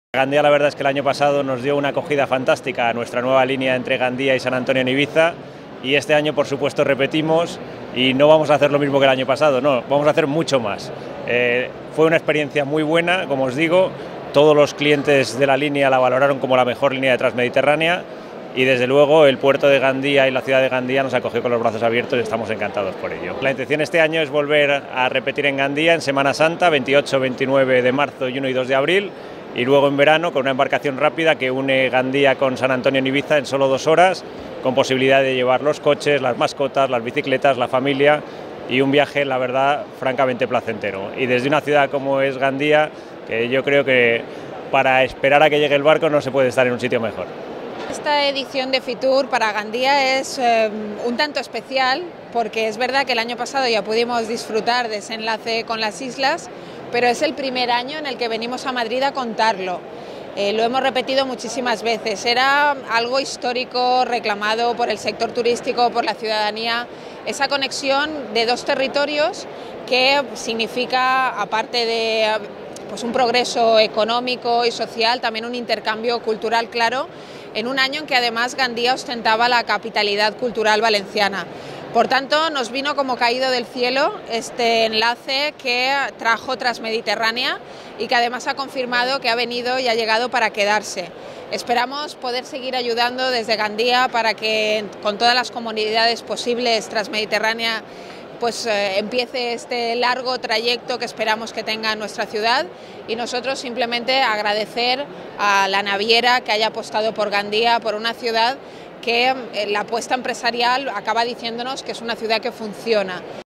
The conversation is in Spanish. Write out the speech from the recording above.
Gandía, la verdad es que el año pasado nos dio una acogida fantástica a nuestra nueva línea entre Gandía y San Antonio en Ibiza, y este año por supuesto repetimos y no vamos a hacer lo mismo que el año pasado, no, vamos a hacer mucho más. Fue una experiencia muy buena, como os digo, todos los clientes de la línea la valoraron como la mejor línea de Transmediterránea y desde luego el puerto de Gandía y la ciudad de Gandía nos acogió con los brazos abiertos y estamos encantados por ello. La intención este año es volver a repetir en Gandía en Semana Santa, 28, 29 de marzo y 1 y 2 de abril, y luego en verano con una embarcación rápida que une Gandía con San Antonio en Ibiza en solo 2 horas, con posibilidad de llevar los coches, las mascotas, las bicicletas, la familia, y un viaje, la verdad, francamente placentero. Y desde una ciudad como es Gandía, que yo creo que para esperar a que llegue el barco no se puede estar en un sitio mejor. Esta edición de Fitur para Gandía es un tanto especial porque es verdad que el año pasado ya pudimos disfrutar de ese enlace con las islas, pero es el primer año en el que venimos a Madrid a contarlo. Lo hemos repetido muchísimas veces, era algo histórico reclamado por el sector turístico, por la ciudadanía, esa conexión de dos territorios que significa, aparte de pues un progreso económico y social, también un intercambio cultural claro, en un año en que además Gandía ostentaba la capitalidad cultural valenciana. Por tanto, nos vino como caído del cielo este enlace que trajo Transmediterránea y que además ha confirmado que ha venido y ha llegado para quedarse. Esperamos poder seguir ayudando desde Gandía para que con todas las comunidades posibles Transmediterránea pues empiece este largo trayecto que esperamos que tenga nuestra ciudad, y nosotros simplemente agradecer a la naviera que haya apostado por Gandía, por una ciudad que la apuesta empresarial acaba diciéndonos que es una ciudad que funciona.